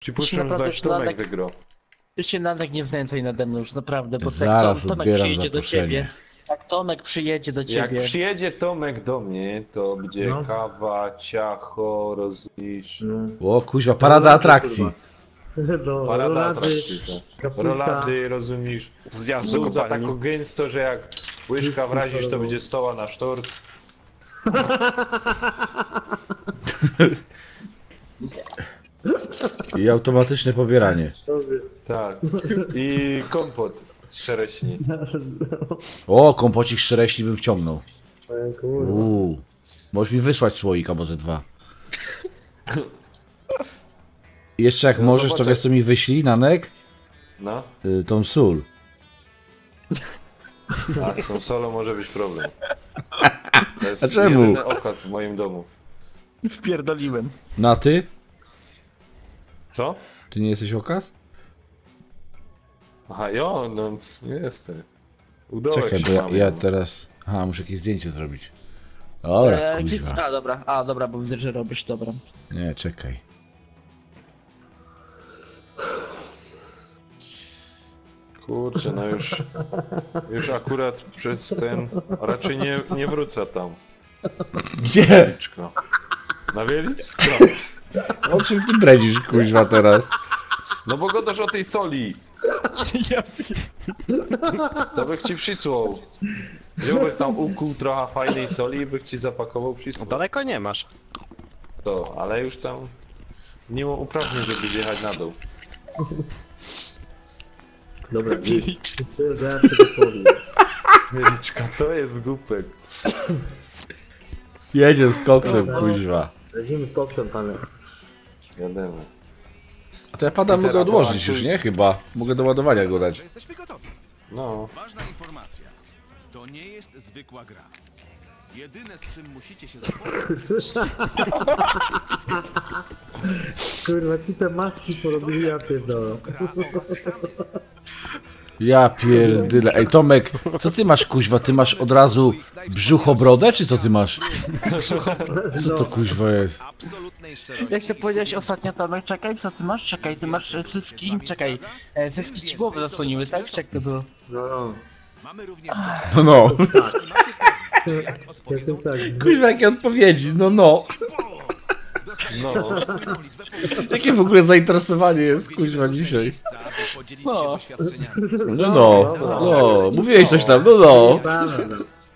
Przypuszczam, że tak Tomek wygrał. Ty się nawet nie znęcaj nade mną już, naprawdę, bo Zaraz tak Tomek odbieram przyjedzie do zaproszenie. ciebie. Jak Tomek przyjedzie do Jak ciebie. przyjedzie Tomek do mnie, to będzie No. kawa, ciacho, rozlisz. O kuźwa, parada atrakcji. No, Parada rolady, atrakcji, tak. kapusta. Rolady, rozumiesz? Zupa tak gęsto, że jak łyżka wrazisz, to będzie stoła na sztorc. I automatyczne pobieranie. Tak. I kompot z czereśni. O, kompocik z czereśni bym wciągnął. Kurwa. Możesz mi wysłać słoik albo ze dwa. I jeszcze jak możesz, to zobacz, wiesz co mi wyślij, Nanek? No. Tą sól. A z tą solą może być problem. To jest A czemu? jedyny okaz w moim domu. Wpierdoliłem. Na ty? Co? Ty nie jesteś okaz? Aha, jo, no jestem. Udołek Czekaj, się bo mam, ja no. teraz... Aha, muszę jakieś zdjęcie zrobić. Dobra, kuźwa. A dobra, bo widzę, że robisz, dobra. Nie, czekaj. Kurczę, no już akurat przez ten, raczej nie wrócę tam. Gdzie? Wieliczko. Na Wielicko. O czym ty bredzisz, kuźwa, teraz? No bo godasz o tej soli. To bych ci przysłał. Wziąłbym tam ukuł trochę fajnej soli i bych ci zapakował przysłał. Daleko nie masz. To, ale już tam nie mam uprawnień, żeby zjechać na dół. Dobra, wszyscy reakcje do powiem. Wieliczka, to jest głupek. Jedziemy z koksem, kuźwa. Lecimy z koksem, panie. Wiadomo. A to ja pada mogę Teraz odłożyć to- już, nie? Chyba. Mogę do ładowania go dać. Jesteśmy gotowi. No. Ważna informacja. To nie jest zwykła gra. Jedyne, z czym musicie się zapoznać, Kurwa, ci te maski porobili, ja pierdolę. gra o zasady. Ja pierdyle. Ej, Tomek, co ty masz, kuźwa? Ty masz od razu brzuchobrodę, czy co ty masz? Co to, kuźwa, jest? Absolutnej szczerości. Jak ty powiedziałeś ostatnio, Tomek, czekaj, co ty masz? Czekaj, ty masz cycki, czekaj. Cycki ci głowę zasłoniły, tak? Czy jak to było? No, Mamy również No, no. tak. jak Ja odpowiedzą tym tak. Kuźwa, jakie odpowiedzi? No, no. No. podwójną liczbę punktów. Jakie w ogóle zainteresowanie jest, kuźwa, dzisiaj? Miejsca, by podzielić się No. doświadczeniami. No, no. No. Mówiłeś coś tam, no, no. Dobra.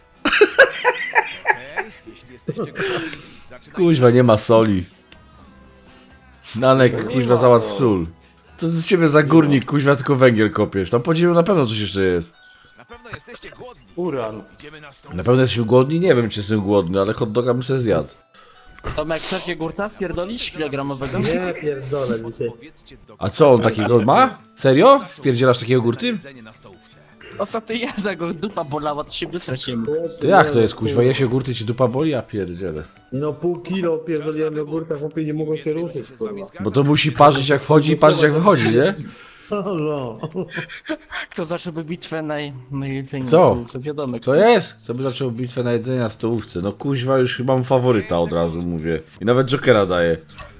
Okej, jeśli jesteście gotowi, zaczynajmy. Kuźwa, nie ma soli. Nanek, kuźwa, załatw sól. To z ciebie za górnik, kuźwa, tylko węgiel kopiesz. Tam podzielu na pewno coś jeszcze jest. Na pewno jesteście głodni. Uran. Idziemy na stół. Na pewno jesteśmy głodni? Nie wiem, czy jestem głodny, ale hot doga bym sobie zjadł. Tomek, chcesz jogurta wpierdolić kilogramowego? Nie pierdolę dzisiaj. Powiedzcie do A co, on takiego ma? Serio? Wpierdzielasz takiego gurty? jedzenie na stołówce. Ostatnio ja go dupa bolała, to się wysracimy. To jak to jest, kuźwa? Je się gurty, ci dupa boli? Ja pierdzielę. No pół kilo pierdoliłem do górka, chłopie nie mogą się ruszyć, kurwa. Bo to musi parzyć jak wchodzi i parzyć jak wychodzi, nie? No. Kto zacząłby bitwę na jedzeniu? Co? To wiadomo. To jest? Co by zaczął bitwę na jedzenie na stołówce? No kuźwa, już chyba mam faworyta od razu, mówię. I nawet Jokera daję.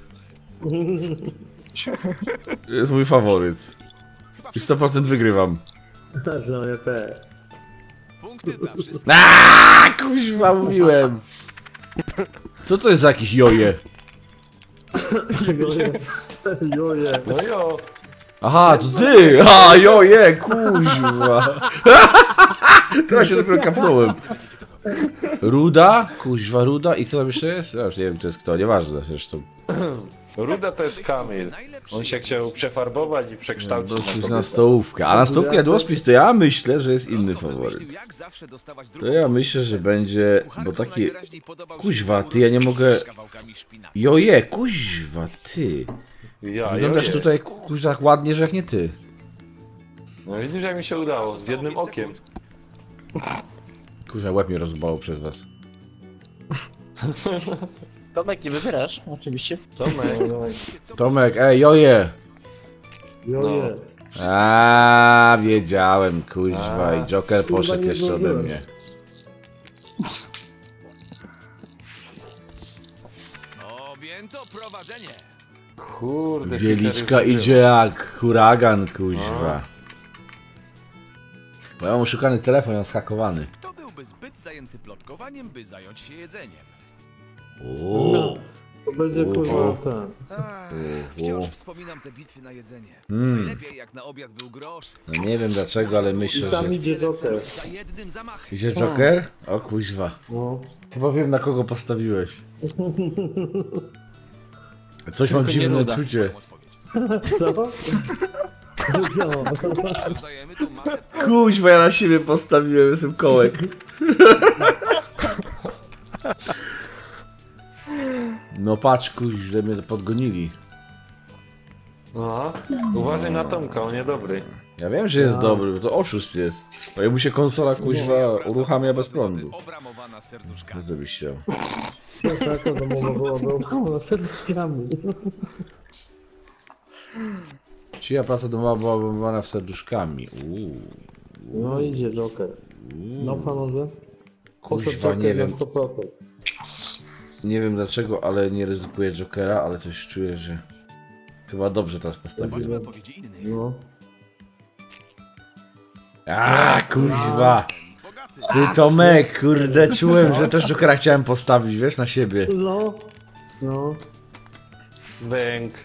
To jest mój faworyt. I 100% wygrywam. No nie te. Punkty dla wszystkich. Aaaa, kuźwa, mówiłem. Co to jest za jakiś joje? Joje. No jo. Aha, to ty! A, joje, kuźwa. Teraz się dopiero kapnąłem. Ruda? Kuźwa, Ruda. I kto tam jeszcze jest? Ja już nie wiem, to jest kto, nieważne zresztą. Ruda to jest Kamil. On się chciał przefarbować i przekształcić Dosyć na na to. stołówkę. A na stołówkę jadłospis to ja myślę, że jest inny Roscoe faworyt. wymyślił, jak zawsze dostawać To drugą ja porcję. myślę, że będzie, bo Kucharkom taki... najwyraźniej podobał się Kuźwa, wybór ty, ja nie mogę... z kawałkami szpinaku. Joje, kuźwa, ty. Ja, Wyglądasz joje. tutaj, kuźwa, tak ładnie, że jak nie ty. No widzisz, jak mi się udało, z jednym okiem. Kuźwa, łeb mnie rozbało przez was. Tomek, nie wybierasz? Oczywiście. Tomek. Tomek, ej, joje. Joje. A, wiedziałem, kuźwa, A. i Joker Kurwa, poszedł nie jeszcze ode zdążyłem. mnie. Objęto prowadzenie. Kurde, Wieliczka Peter już idzie jak huragan, kuźwa. Bo ja mam oszukany telefon, on zhakowany. Kto byłby zbyt zajęty plotkowaniem, by zająć się jedzeniem? Uuu. To będzie kurwa ten. Wciąż wspominam te bitwy na jedzenie. Mm. Najlepiej jak na obiad był grosz. No nie wiem dlaczego, ale myślę, I tam że... idzie Joker. Za jednym zamachem. Idzie Joker? O kuźwa. No. Chyba wiem na kogo postawiłeś. Coś Tylko mam nie dziwne Ruda. czucie. Odpowiedź. Co? No. Dodajemy tu masę Kuźwa, ja na siebie postawiłem, jestem kołek. No patrz, kuźwa, mnie podgonili. No, uważaj na Tomka, on niedobry. Ja wiem, że jest dobry, bo to oszust jest. Bo jemu się konsola kuźwa uruchamia bez prądu. obramowana serduszkami. Co byś chciał? Praca domowa była serduszkami. Czyja praca domowa była obrąbana w serduszkami? No idzie Joker. No panowie. Poszedł Kuźwa, nie Joker na wiem. 100%. Nie wiem dlaczego, ale nie ryzykuję Jokera, ale coś czuję, że... Chyba dobrze teraz postawiłem. Zobaczmy odpowiedzi innych. No. Kuźwa! Bogaty. Ty Tomek, kurde, czułem, że też Jokera chciałem postawić, wiesz, na siebie. No. No. Bęk.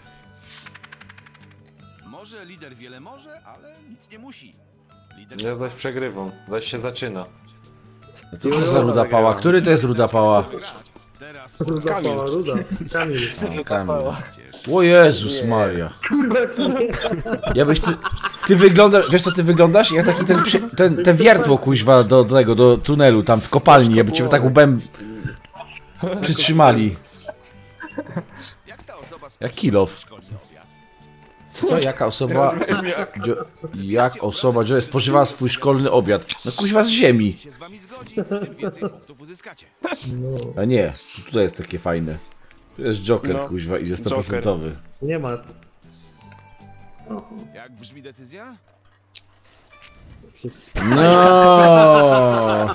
Może lider wiele może, ale nic nie musi. Lider Ja zaś przegrywam, zaś się zaczyna. No co to za ruda pała? Który to jest ruda pała? grać. Teraz Ruda pała, ruda. Kamil. A, Kamil. O Jezus Maria. Ja byś ty wyglądasz, wiesz co ty wyglądasz? Jak taki ten wiertło kuźwa do tunelu tam w kopalni, jakby cię tak łbem przytrzymali. jak ta osoba Jak kilof. szkolny obiad? Co? Jaka osoba... Jak osoba spożywała swój szkolny obiad? No kuźwa z ziemi. Jeśli się z wami zgodzi, tym więcej punktów uzyskacie. A nie, tutaj jest takie fajne. Tu jest Joker No, kuźwa i jest to Joker. procentowy. Nie ma. Jak brzmi decyzja? Przez... No.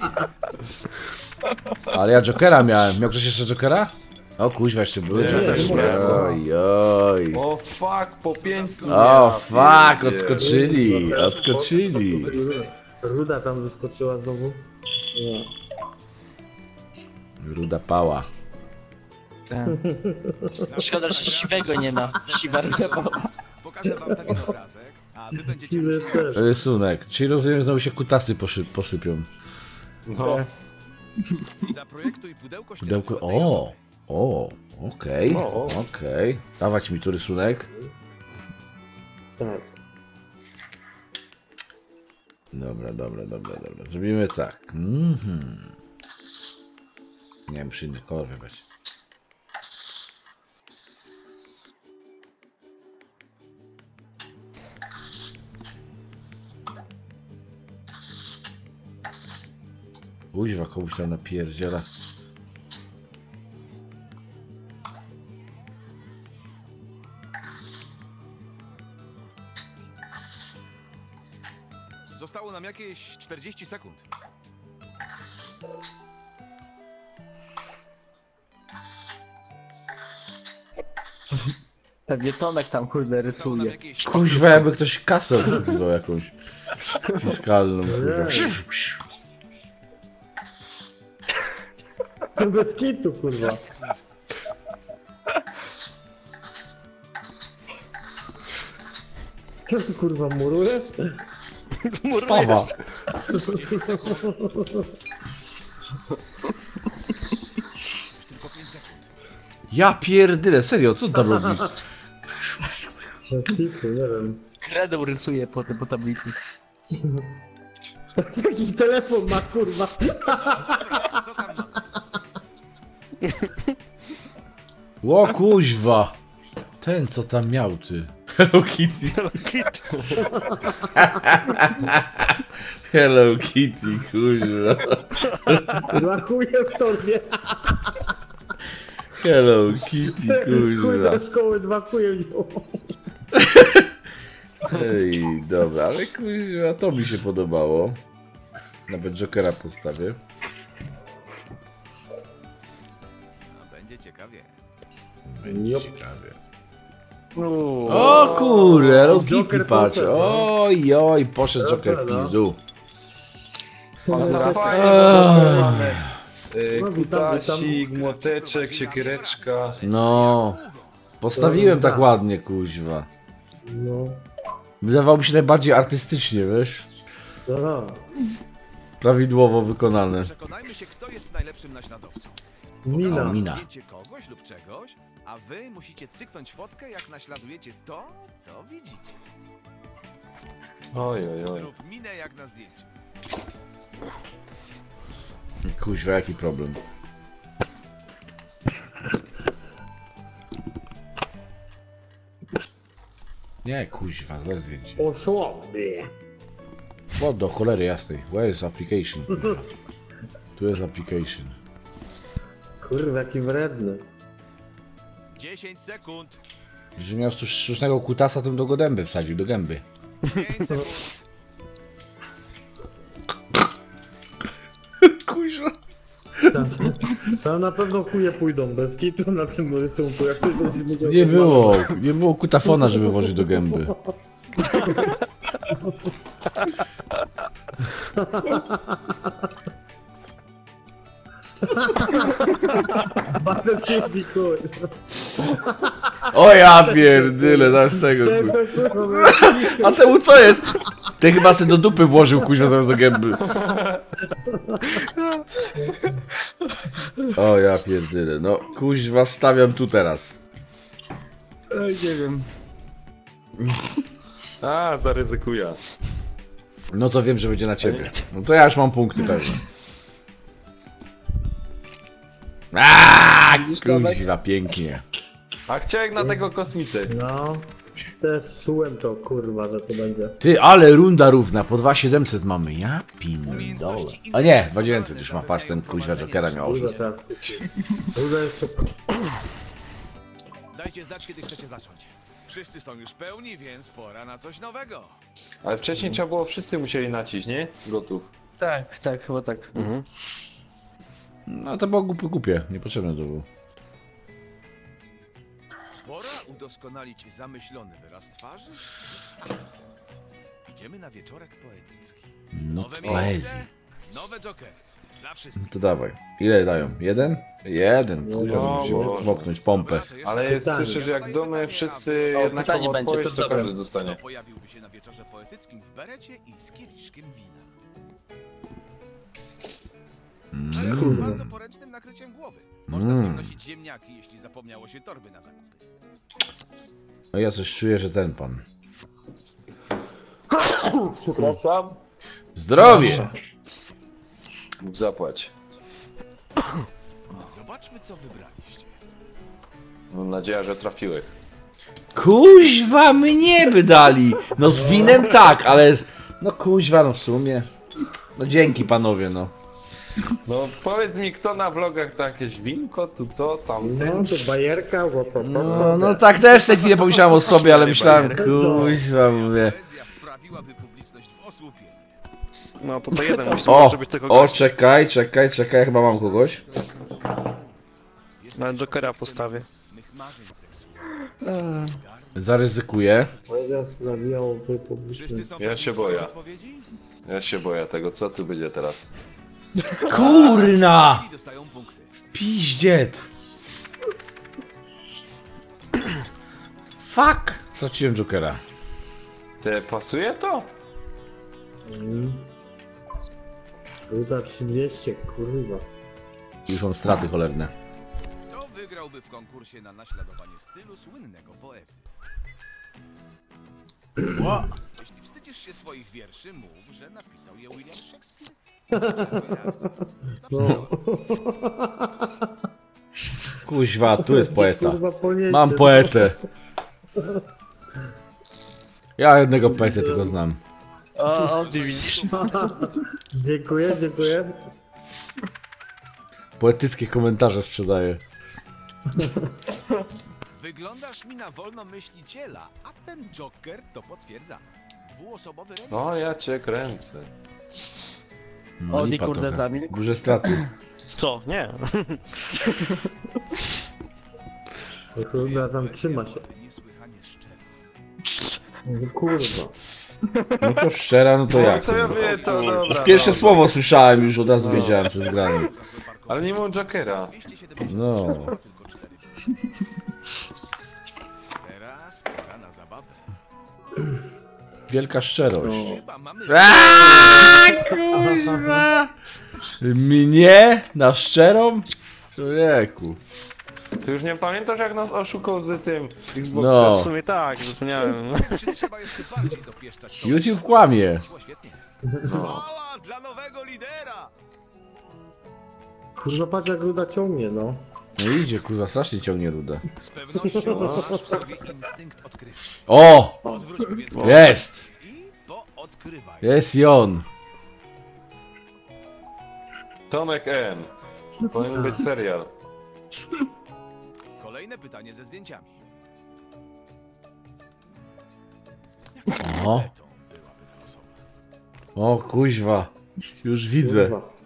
Ale ja Jokera miałem. Miał ktoś jeszcze Jokera? O kuźwa, jeszcze były Nie, Joker. też miałem. Oj, oj. O fuck, po 5 O fuck, odskoczyli. Odskoczyli. Ruda tam wyskoczyła znowu. Nie. Ruda pała. Szkoda, że siwego nie ma. Siwa rysowa. Pokażę wam pewien obrazek, a wy będziecie... Siwy też. Rysunek. Czyli rozumiem, znowu się kutasy posypią. No, Zaprojektuj pudełko Pudełko. ścierkowe tej osoby. Okej. O. Okej. Dawać mi tu rysunek. Tak. Dobra. Zrobimy tak. Nie wiem, muszę inny kolor wybrać. Kuźwa, komuś tam napierdziela. Zostało nam jakieś 40 sekund. Pewnie Tomek tam kurde Zostało nam rysuje. jakieś... Kuźwa, jakby ktoś kasę obsługiwał jakąś fiskalną. To bez kitu, kurwa. Co ty, kurwa, murujesz? Pawa. Tylko 5 sekund. Ja pierdyle, serio, co tam robi? Bez kitu, nie wiem. Kredą rysuje po tablicy. Jaki telefon ma, kurwa? Co tam mamy? O kuźwa. Ten co tam miał ty. Hello Kitty. Hello Kitty, kuźwa. Dla chuje w torbie. Hello Kitty, Chuj kuźwa. do szkoły, 2 chuje wziął. Ej, dobra, ale kuźwa, to mi się podobało. Nawet Jokera postawię. No, będzie ciekawie. Będzie Jop. ciekawie. O kurde, Rockity Joker patrz. poszedł, no. Oj, oj, poszedł Joker w Joker, no. pizdu. Fajnie, No, witam, kutasik, młoteczek, siekiereczka. No. Postawiłem tak ładnie, kuźwa. No. Wydawało mi się najbardziej artystycznie, wiesz? Aha. Prawidłowo wykonane. Przekonajmy się, kto jest najlepszym naśladowcą. Mina. O, mina. Zdjęcie kogoś lub czegoś, a wy musicie cyknąć fotkę, jak naśladujecie to, co widzicie. Oj, oj, oj. Zrób minę jak na zdjęciu. Kuźwa, jaki problem. Nie, kuźwa, złe zdjęcie. Poszło. O, do cholery jasnej. Where is application? Tu jest application. Kurwa, jaki wredny. 10 sekund. Jeżeli miał sztucznego kutasa, to bym do go dęby wsadził, do gęby. 5 sekund. Kuźwa. Tam na pewno chuje pójdą bez kitu na tym rysunku, jak ktoś będzie widział. Nie było kutafona, żeby włożyć do gęby. Bardzo kiedzi, kurwa. O ja pierdyle, znasz tego, Ten kuźwa. to kurwa. A temu co jest? Ty chyba se do dupy włożył, kuźwa, zamiast do gęby. O ja pierdyle, no kuźwa, stawiam tu teraz. Nie wiem. A, zaryzykuję. No to wiem, że będzie na ciebie. No to ja już mam punkty pewnie. Aaaa, kuźwa, pięknie. A chciałem na tego kosmitę. No. Też czułem to, kurwa, że to będzie. Ty, ale runda równa, po 2700 mamy, ja pindole. A nie, 2900 już ma, patrz, ten kuźwa Jokera miał Kurwa, oszust. teraz. Kurwa, jest super. Dajcie znać, kiedy chcecie zacząć. Wszyscy są już pełni, więc pora na coś nowego. Ale wcześniej trzeba było, wszyscy musieli naciść, nie? Gotów. Tak, tak, chyba tak. No to było głupie, niepotrzebne to było. Pora udoskonalić zamyślony wyraz twarzy. Akcent. Idziemy na wieczorek poetycki. Noc Nowe poezji. miejsce, nowe jokery. Dla wszystkich. To dawaj. Ile dają? Jeden? Jeden, kuźwa, No, musimy Boże. smoknąć pompę. Dobra, to jeszcze Ale jest, Pytanie. słyszę, że jak domy wszyscy O, jednakowo pytanie będzie, odpowiedź, to to dobra. każdy dostanie. Kto pojawiłby się na wieczorze poetyckim w berecie i z kieliszkiem wina? Z bardzo poręcznym nakryciem głowy. Można w nim nosić ziemniaki, jeśli zapomniało się torby na zakupy. No ja coś czuję, że ten pan. Przepraszam. Zdrowie! Bóg zapłać. Zobaczmy, co wybraliście. Mam nadzieję, że trafiłeś. Kuźwa, mnie by dali! No z winem tak, ale... No kuźwa, no w sumie. No dzięki panowie, no. No powiedz mi, kto na vlogach to jakieś winko, tu to, No, tamten. to bajerka, No tak też tej chwilę pomyślałem o sobie, ale myślałem, kuźwa, mówię. Poezja wprawiłaby publiczność w osłupienie. No to jeden musi O, żeby tego o, czekaj, chyba mam kogoś. na Jokera postawię. Mych marzeń seksualnych. Zaryzykuję. Poezja sprawiał Wszyscy publiczność. są Ja pewni się swojej boję. odpowiedzi? Ja się boję tego, co tu będzie teraz. Kurna! I dostają punkty. Piździet! Fuck! Straciłem Jokera. Te pasuje to? Ruda 30, kurwa. Już mam straty cholerne. Kto wygrałby w konkursie na naśladowanie stylu słynnego poety? Jeśli wstydzisz się swoich wierszy, mów, że napisał je William Shakespeare. No. Kuźwa, tu jest poeta. Kurwa, poniecie. Mam poetę. Ja jednego poetę tylko znam. O, ty widzisz? Dziękuję, dziękuję. Poetyckie komentarze sprzedaję. Wyglądasz mi na wolnomyśliciela, a ten Joker to potwierdza. Dwuosobowy remis. No ja cię kręcę. No, O, lipa kurde, trochę. zamilkł. Duże straty. Co? Nie. Kurwa, tam trzyma się. Niesłychanie Kurwa. No to szczera, no to jak? To ja wiem, to dobra. Pierwsze no. słowo słyszałem, już od razu wiedziałem, co jest grane. Ale nie mam Jokera. No. Teraz pora na zabawę. Wielka szczerość. Chyba mamy... Kurwa! Mnie? Na szczerą? Człowieku. Ty już nie pamiętasz, jak nas oszukał z tym W Xboxem? sumie tak, zapomniałem. Czy trzeba jeszcze bardziej dopieszczać to? YouTube kłamie. Szło świetnie. No. Chwała dla nowego lidera! Kurwa, patrz jak Ruda ciągnie, no. No idzie, kurwa, strasznie ciągnie ruda. Z pewnością masz w sobie instynkt odkrywczy. O! Odwróć powiedz Jest! i poodkrywaj. Jest i on. Tomek M. Powinien być serial. Kolejne pytanie ze zdjęciami. O, To byłaby ta osoba. o kuźwa. Już widzę. Kurwa.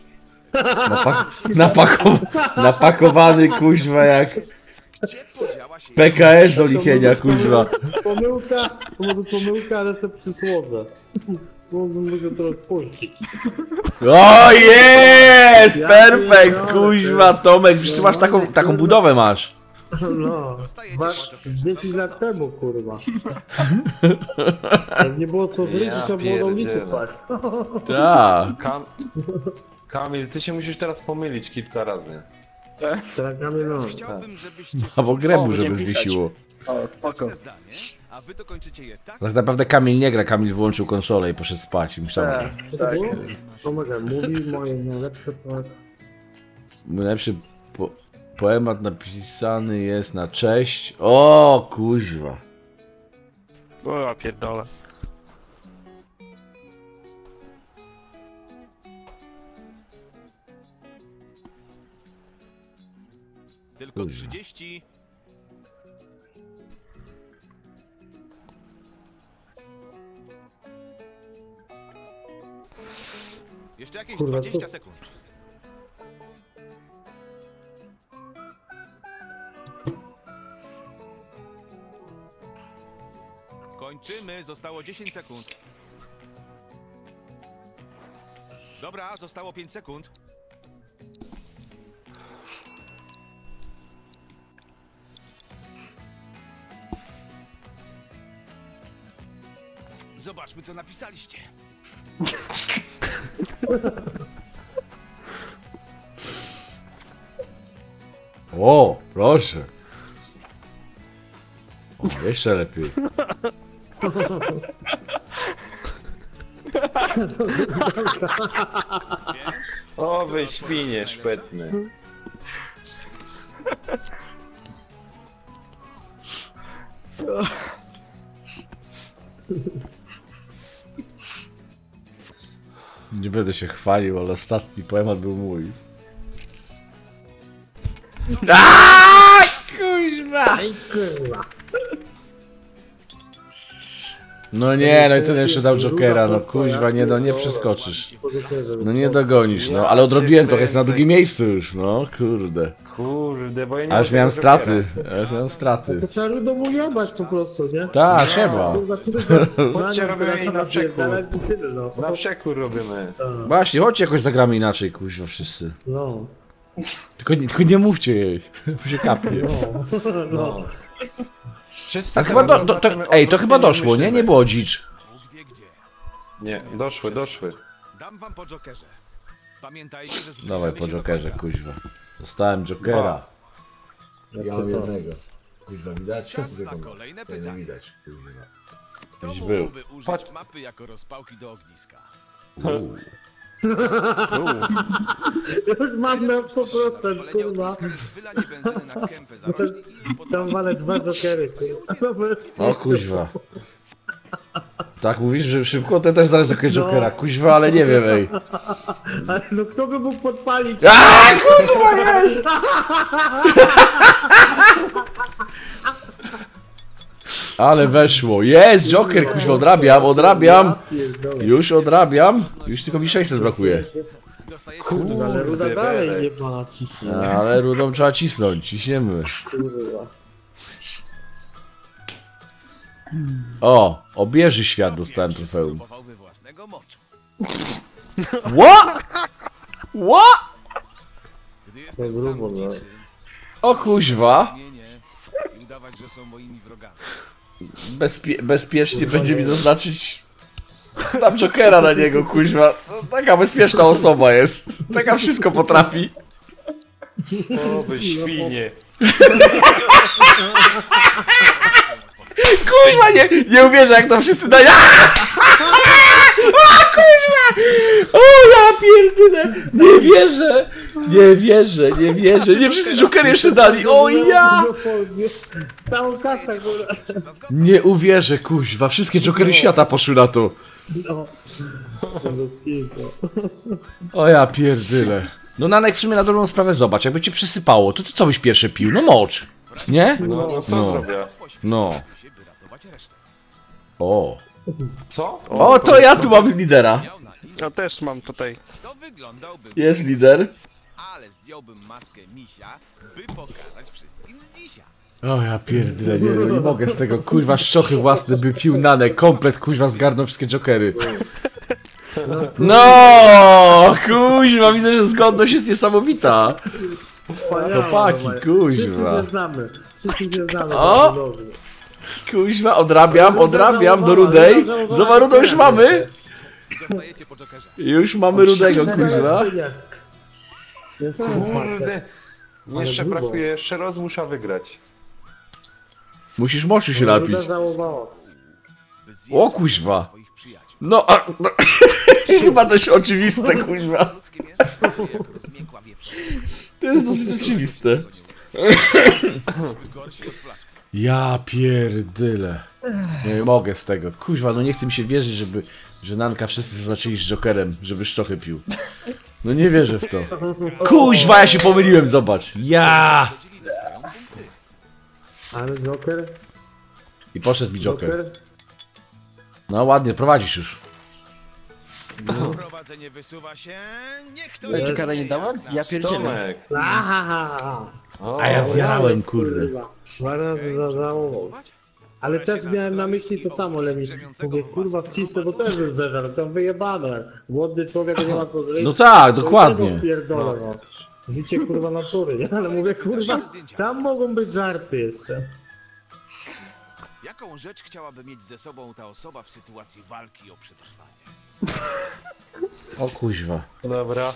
Napakowany kuźwa jak Gdzie podziała się PKS do lichienia kuźwa. Pomyłka, to może pomyłka, ale te przysłowie. Mógłbym musiał to odpuścić. O jest! Ja Perfekt, pierdolę, kuźwa Tomek, przecież ty masz taką budowę masz. No, Dostajecie 10 lat temu, kurwa. Jak nie było co zrobić, Ja trzeba było na ulicy pierdzielę. spać. Tak. Kamil, ty się musisz teraz pomylić kilka razy. Tak, no. Chciałbym, żebyście Albo grębu, O, żeby nie pisać. zwiesiło. O, spoko. zacznę zdanie, a wy dokończycie je tak, Tak naprawdę Kamil nie gra, Kamil wyłączył konsolę i poszedł spać. I myślałem, Tak, Co to tak. było? Omega mówi moje najlepsze poety. mój najlepszy poemat napisany jest na cześć. O kuźwa. O, ja pierdolę. tylko 30. Jeszcze jakieś Kurwa, 20 co? sekund. Kończymy, zostało 10 sekund. Dobra, zostało 5 sekund. Zobaczmy, co napisaliście. O, proszę. O, jeszcze lepiej. O, wy świnie szpetny. Nie będę się chwalił, ale ostatni poemat był mój. Aaaa, kuźwa! Ej, kurwa. No nie, no i ten jeszcze dał Jokera, no kuźwa, nie przeskoczysz. No nie dogonisz, no, ale odrobiłem to, jest na drugim miejscu już, no kurde. Kurde, bo ja nie A już mam miałem tego straty, Jokera. a już miałem straty. To trzeba Rudo mu jebać po prostu, nie? Tak, trzeba. Chodźcie, robimy jej na przekór. No. Na przekór robimy. Właśnie, chodźcie jakoś zagramy inaczej, kuźwa, wszyscy. No. Tylko nie mówcie jej, bo się kapnie. No. Wszyscy A chyba, teraz zobaczymy ej, to chyba odwrotnie doszło, nie? myślimy. Nie było dzicz. Bóg wie gdzie. Nie, doszły. Dam wam po Jokerze. Pamiętajcie, że zbliżamy Dawaj po się do Jokerze, końca. kuźwa. Dostałem Jokera. Ja mam jednego. Kuźwa, widać? Czas na kolejne pytanie. widać, kuźwa. Kto Gdzieś był. mógłby użyć Chodź. mapy jako rozpałki do ogniska? Już mam na 100%, Rozpalenie kurwa. ogniska jest wylanie benzyny na kępę zarośli i pod... Tam walę 2 Jokery, kurwa. O kuźwa. Tak mówisz, że szybko? Ten też zaraz jakiegoś Jokera, kuźwa, ale nie wiem, ej. Ale no kto by mógł podpalić? Aaaa, kurwa jest! Ale weszło. Jest Joker, kuźwa, odrabiam. Już odrabiam. Już tylko mi 600 brakuje. Dostajecie Kurwa, ale Ruda Kurde, dalej belek. jebana ciśnie. Ale rudą trzeba cisnąć, ciśniemy. Kurwa. O, obieży świat dostałem trofeum. Próbowałby własnego moczu. Ła? Ła? Gdy jestem sam grubo, no. dziczy, O kuźwa. nie. I udawać, że są moimi wrogami. Bezpiecznie będzie mi zaznaczyć... Tam Jokera na niego, kuźwa. To taka bezpieczna osoba jest. Taka wszystko potrafi. O, wy świnie. Kuźwa, nie uwierzę jak to wszyscy dają. A, kuźwa! O, ja pierdolę! Nie wierzę. Nie wszyscy Jokery jeszcze dali. O ja! Całą kasę, kurwa. Nie uwierzę, kuźwa. Wszystkie Jokery świata poszły na to. No. O ja pierdolę. No Nanek, w sumie na dobrą sprawę zobacz, jakby cię przysypało, to ty co byś pierwsze pił? No mocz. Nie? No co No. zrobię? No. Się, by ratować resztę. O. Co? O, to ja tu mam lidera. Miał na imię, Ja też mam tutaj. to wyglądałby, Jest lider. ale zdjąłbym maskę misia, by pokazać wszystkim z dzisiaj. O ja pierdolę, nie mogę z tego, kuźwa, szczochy własne by pił Nanek, komplet kuźwa zgarnął wszystkie Jokery. No, kuźwa, widzę, że zgodność jest niesamowita. Chłopaki, Wszyscy kuźwa. się znamy. O! bardzo dobrze. Kuźwa, odrabiam do Rudej. Zobacz, Rudą już mamy. Dostajecie po Jokerze. Już mamy Rudego, kuźwa. Jest Kurde. Jeszcze grubo. brakuje, jeszcze raz muszę wygrać. Musisz moczu się napić. By zjeść O kuźwa. swoich przyjaciół. No, no. Chyba dość oczywiste, kuźwa. Ludzkie mięso smakuje jak rozmiękła wieprzowa. To jest dosyć oczywiste. Byliśmy gorsi od flaczki. Ja pierdyle. Nie mogę z tego. Kuźwa, no nie chce mi się wierzyć, że Nanka wszyscy zaczęli z Jokerem, żeby szczochy pił. No nie wierzę w to. Kuźwa, ja się pomyliłem, zobacz. Ja! Ale Joker? I poszedł mi Joker. No ładnie, prowadzisz już. Prowadzenie wysuwa się. Niech to Ale jest Jokera nie dałem? Ja pierdzielę. Tomek. Ahaha. O, A ja zjarałem, kurde. Dwa razy zażałował. Ale też miałem na myśli to samo, Lemi. Mówię, kurwa, wcisnę, bo też bym zeżarł, tam wyjebane. Głodny człowiek nie ma co zjeść. No tak, To dokładnie. tego pierdolę, no. Życie kurwa natury, nie? Ale mówię, kurwa, tam mogą być żarty jeszcze. Jaką rzecz chciałaby mieć ze sobą ta osoba w sytuacji walki o przetrwanie? O kuźwa. Dobra.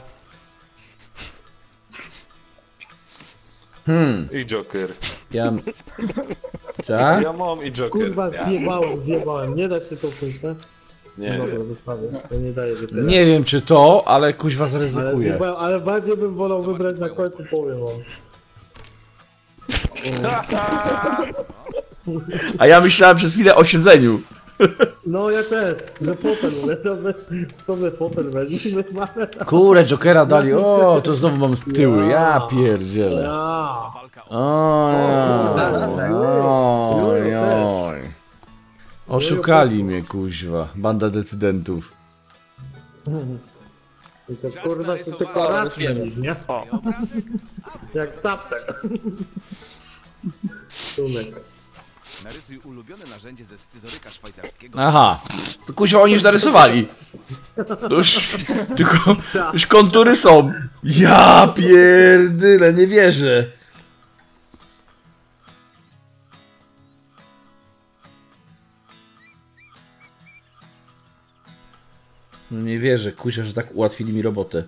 I Joker. Ja... Tak? Ja mam i Joker. Kurwa, Ja. zjebałem. Nie da się cofnąć, nie? Nie. Dobra, zostawię. To nie daje, że teraz. Nie wiem czy to, ale kuźwa Ale, zaryzykuję. zjebałem, ale bardziej bym wolał wybrać na końcu, powiem wam. A ja myślałem przez chwilę o siedzeniu. No ja też, że fotel, ale to my fotel weźmiemy. Kurde, Jokera dali. O, to znowu mam z tyłu. Ja pierdzielę. Ja. Walka o Oj. Oszukali mnie, kuźwa. Banda decydentów. I to kurwa to tylko raz nic, nie? obrazek. Jak stapter. Sunek. Narysuj ulubione narzędzie ze scyzoryka szwajcarskiego. Aha. To kuźwa oni już narysowali. To już kontury są. Ja pierdyle, nie wierzę. No nie wierzę, kuźwa, że tak ułatwili mi robotę.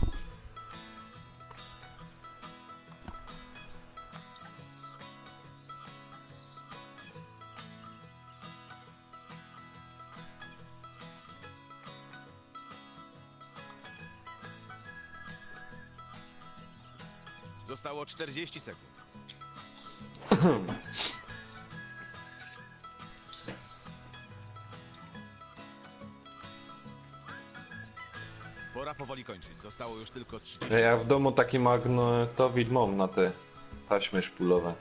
Zostało 40 sekund. Pora powoli kończyć. Zostało już tylko 30 Ja sekund. w domu taki magnetowid mam na te taśmy szpulowe.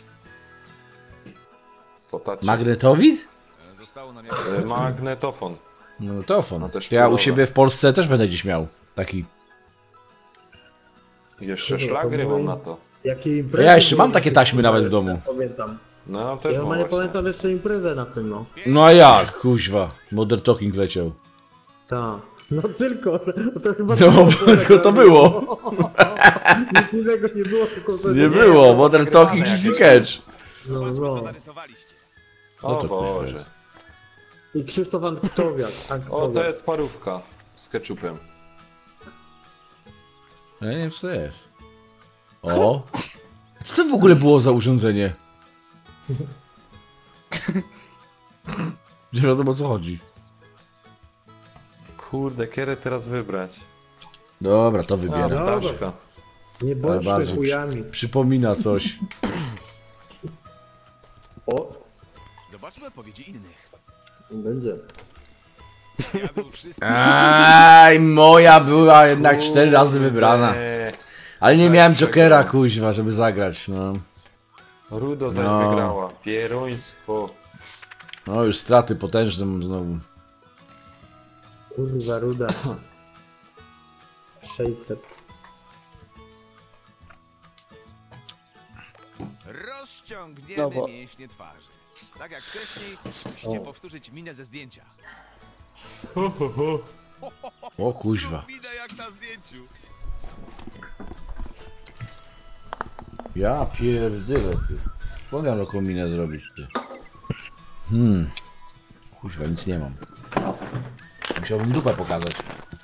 Po tacie. Magnetowid? Zostało nam Magnetofon. Magnetofon. No też To ja u szpulowe. siebie w Polsce też będę gdzieś miał. Taki. Jeszcze Dobra, szlagry to mam mój- na to. Jakie imprezy Ja jeszcze mam były takie na taśmy tym nawet w jeszcze, domu. Pamiętam. No też Ja mam nie właśnie. pamiętam jeszcze imprezę na tym, no. No a jak, kuźwa. Modern Talking leciał. Tak. No tylko, to chyba No, tylko to było. Nic innego nie było, tylko co Nie było, Modern Talking jak Easy Catch. No, Zobaczmy, co no. narysowaliście. Co O to Boże. jest? I Krzysztof Antowiak. O, to jest parówka z ketchupem. Ja nie wiem co to jest. O! Co to w ogóle było za urządzenie? Nie wiadomo o co chodzi. Kurde, kiedy teraz wybrać? Dobra, to A, wybieram. Dobra. ptaszka. Nie Ale bądźmy bardziej chujami. Przypomina coś. O, Zobaczmy odpowiedzi innych. będzie. Zjadł wszystkie. Aj, moja była jednak 4 razy wybrana. Ale nie miałem Jokera, kuźwa, żeby zagrać, no. Rudo zaś No. wygrała. Pieruństwo. No już straty potężne mam znowu. Kurwa, ruda. 600. Rozciągniemy No bo- mięśnie twarzy. Tak jak wcześniej, musicie powtórzyć minę ze zdjęcia. O kuźwa. Zrób minę jak na zdjęciu. Ja pierdolę, ty. Mogę taką minę zrobić, ty. Kuźwa, nic nie mam. Musiałbym dupę pokazać.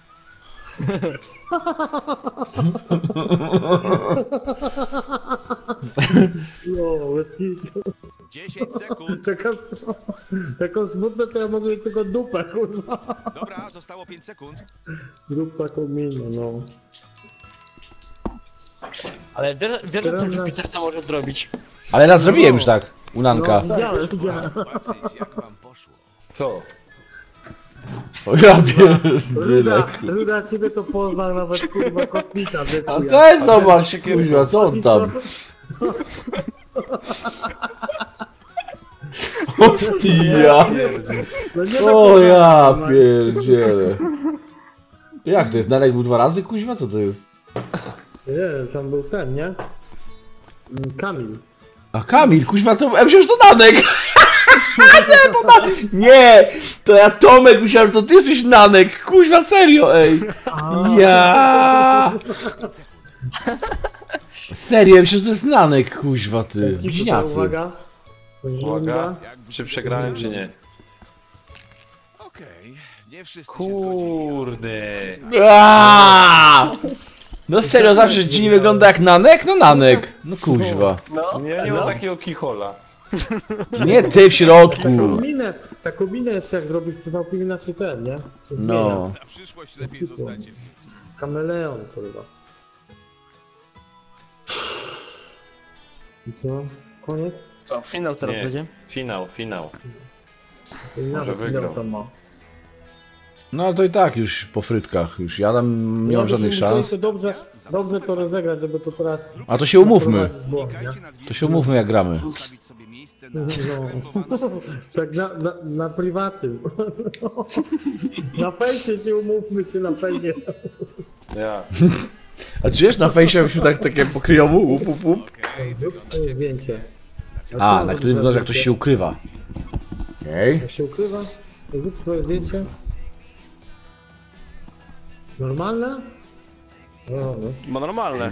No, 10 sekund. taką smutną to ja mogę mieć tylko dupę, kurwa. Dobra, zostało 5 sekund. Zrób taką minę, no. Ale wiele o tym, że Teraz- Peter to może zrobić. Ale raz zrobiłem już tak, u Nanka. No, widziałem. Zobaczyć, jak wam poszło. Co? O ja pierdolę. Ruda, ciebie to pozna nawet, kurwa, kosmita, A wykuja. ten zobacz, kuźwa, co on tam? Ja. No nie O tak ja kurwa. pierdzielę. Jak to jest? Nanek był 2 razy, kuźwa? Co to jest? Nie, tam był ten, nie? Kamil. A Kamil, kuźwa, to ja myślałem, że to Nanek. Nie, to Nanek. Nie, to ja Tomek myślałem, że to ty jesteś Nanek. Kuźwa, serio, ej. Ja. Serio, ja myślałem, że to jest Nanek, kuźwa, ty. Eski, tutaj Bliźniacy. uwaga. Uwaga. Jakby Czy przegrałem, czy nie? Okej, nie wszyscy się zgodzili. Kurde. Aaaa! No serio, zawsze dziwnie wygląda jak Nanek? No Nanek. No kuźwa. No, Nie ma takiego kichola. Nie ty w środku. Taką minę jeszcze jak zrobisz, to całkiem inaczej ten, nie? Się zmienia. No. Na przyszłość lepiej zostańcie. Kameleon, kurwa. I co? Koniec? co, finał teraz Nie. będzie? Finał. To i nawet wygrał. ile tam ma. No ale to i tak już po frytkach. Już ja tam nie mam żadnych szans. Dobrze to rozegrać, żeby to teraz... A to się umówmy. prowadzić błąd, nie? Klikajcie na dwie To się umówmy jak gramy. Zostawić sobie miejsce na No. skrępowaną Tak na prywatnym. Na fejsie się umówmy się na fejsie. Ja. A czy wiesz, na fejsie byśmy tak takie pokryjomu? Łup, łup, łup. Okej, Zrób sobie zdjęcie. A, na którym wygląda jak ktoś się ukrywa. Okej. Jak się ukrywa? Zrób swoje zdjęcie. Normalne? No, no. Bo normalne.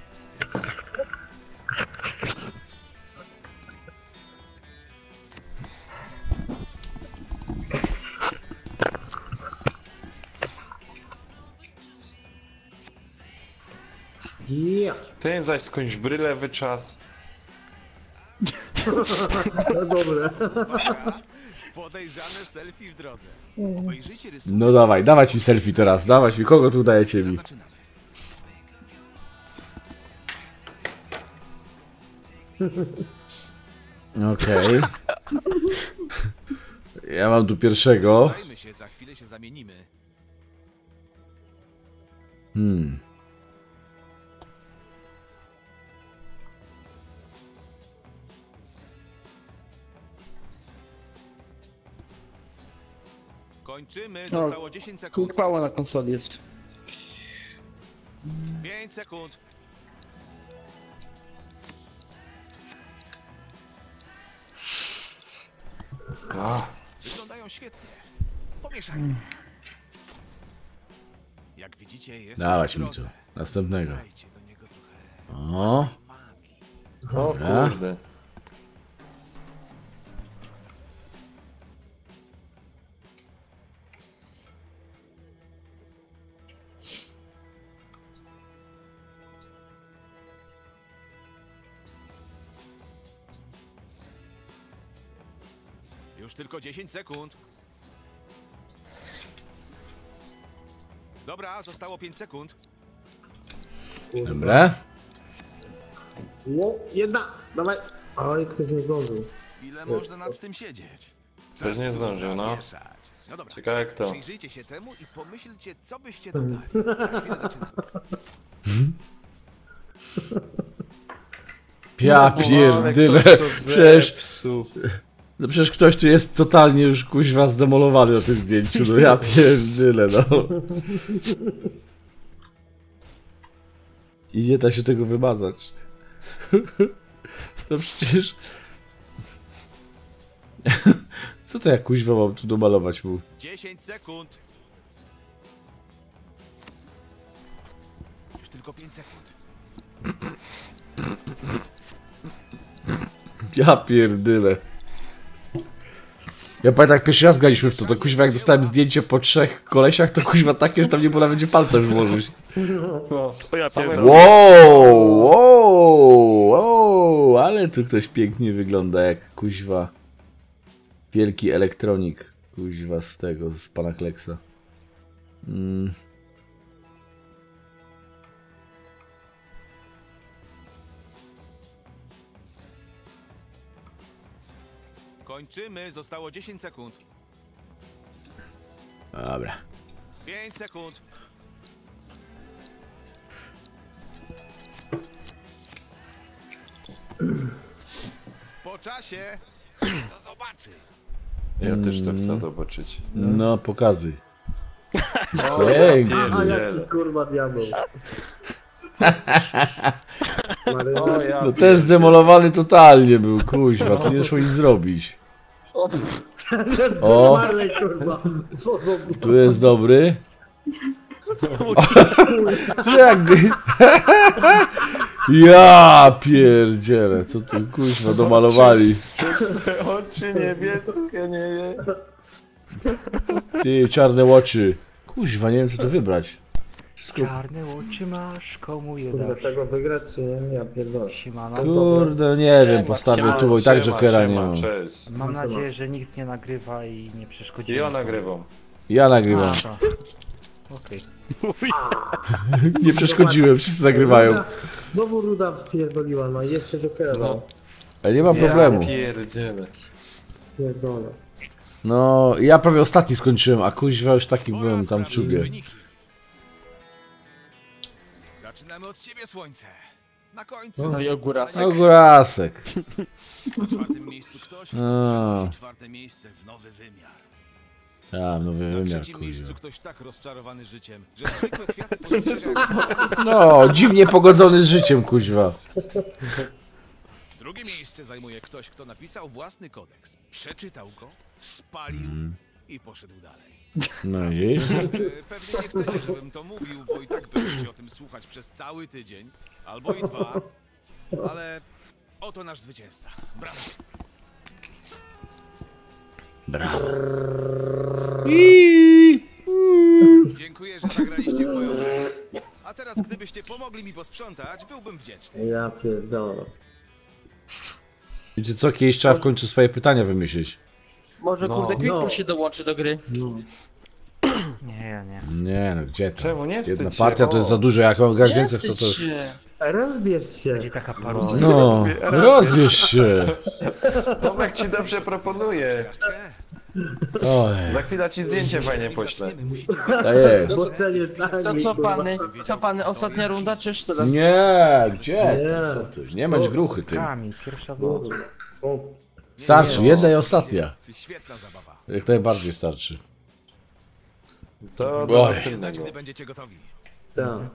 Ja. Ten zaś skądś brylę wyczas. No dobre. podejrzane selfie w drodze. Obejrzyjcie rysunek. No dawaj, dawać mi selfie teraz. Dawać mi. Kogo tu dajecie mi? Zaczynamy. Okej. Ja mam tu pierwszego. Stajmy się, za chwilę się zamienimy. Hmm. Kończymy, No. zostało 10 sekund. Quick power na konsoli jest. 5 sekund. Wyglądają świetnie. Pomieszajmy. Jak widzicie, jest Dawać już w mi to. drodze. Następnego. Dajcie do niego trochę O, magii. O Dobra. kurde. Już tylko 10 sekund. Dobra, zostało 5 sekund. dobra. Ło, jedna, dawaj. Oj, ktoś nie zdążył. Ile można nad tym siedzieć? Ktoś nie zdążył, no. Zamieszać. No dobra. Ciekawe kto. Przyjrzyjcie się temu i pomyślcie, co byście dodali. Za chwilę zaczynamy. Ja pierdyle. Przecież, no przecież ktoś tu jest totalnie już kuźwa zdemolowany na tym zdjęciu. No ja pierdyle, no. I nie da się tego wymazać. No przecież... Co to ja kuźwa mam tu domalować mu? 10 sekund. Już tylko 5 sekund. Ja pierdyle. Ja pamiętam jak pierwszy raz graliśmy w to kuźwa jak dostałem zdjęcie po 3 kolesiach, to kuźwa takie, że tam nie było nawet gdzie palca już włożyć. No, O ja same- pierdolę. Wow, wow, wow, ale tu ktoś pięknie wygląda jak kuźwa wielki elektronik, kuźwa z tego, z pana Kleksa. Kończymy, zostało 10 sekund. Dobra. 5 sekund. Po czasie. Chcę to zobaczyć. Ja też to chcę zobaczyć. No, pokazuj. O, Pięknie. A pierdzielę. jaki kurwa diabeł. O, ja No ten zdemolowany totalnie był, kuźwa, tu nie szło nic zrobić. O, Marley, kurwa. Co za... tu jest dobry. Jak... Ja pierdzielę, co tu kuźwa domalowali. Oczy niebieskie, nie je. Ty, czarne oczy. Kuźwa, nie wiem co tu wybrać. Wszystko... Czarne oczy masz, komu je Kurde, dasz? tego wygrać czy nie? Ja pierdolę. Siemano. Kurde, nie wiem, postawię tu, bo i tak Jokera nie mam. Cześć. Mam nadzieję, że nikt nie nagrywa i nie przeszkodzi. I ja nagrywam. Ja nagrywam. Okej. Nie przeszkodziłem, wszyscy nagrywają. Znowu Ruda wpierdoliła, no i jeszcze Jokera. No. Ale nie ma problemu. Ja pierdzielę. Pierdolę. No, ja prawie ostatni skończyłem, a kuźwa już taki Pora byłem tam w sprawdzić czubie. wyniki. Zaczynamy od ciebie, słońce. Na końcu. No i ogórasek. Ogórasek. Na 4. miejscu ktoś, kto A. przenosi 4. miejsce w nowy wymiar. A, nowy Na wymiar, 3. kuźwa. miejscu ktoś tak rozczarowany życiem, że zwykłe kwiaty postrzega jak... No, dziwnie pogodzony z życiem, kuźwa. Drugie miejsce zajmuje ktoś, kto napisał własny kodeks, przeczytał go, spalił i poszedł dalej. No widzisz? Pewnie nie chcecie, żebym to mówił, bo i tak będziecie o tym słuchać przez cały tydzień, albo i 2, ale oto nasz zwycięzca. Brawo! Brawo. Dziękuję, że zagraliście w moją grę. A teraz, gdybyście pomogli mi posprzątać, byłbym wdzięczny. Ja pierdolę. Wiecie co, kiedyś trzeba w końcu swoje pytania wymyślić. Może kurde Quickball no. się dołączy do gry. Nie, ja nie. Nie no, gdzie to? Czemu nie wstydź Jedna się? partia to O. jest za dużo, jak mam grać Nie więcej, to wstydź to... się. Rozbierz się. Będzie taka parodia. No, rozbierz się. Tomek ci dobrze proponuje. Oj, Za chwilę ci zdjęcie fajnie poślę. ej. Boczenie tak. Co pany, ostatnia runda czy jeszcze raz? Nie, gdzie? Nie. Co ty? Nie bądź gruchy ty. Kamil, pierwsza w nocy. Starczy, jedna i ostatnia. Ty, świetna zabawa. Jak najbardziej starczy. To do Oj. Znać, następnego. gdy będziecie gotowi. Tak.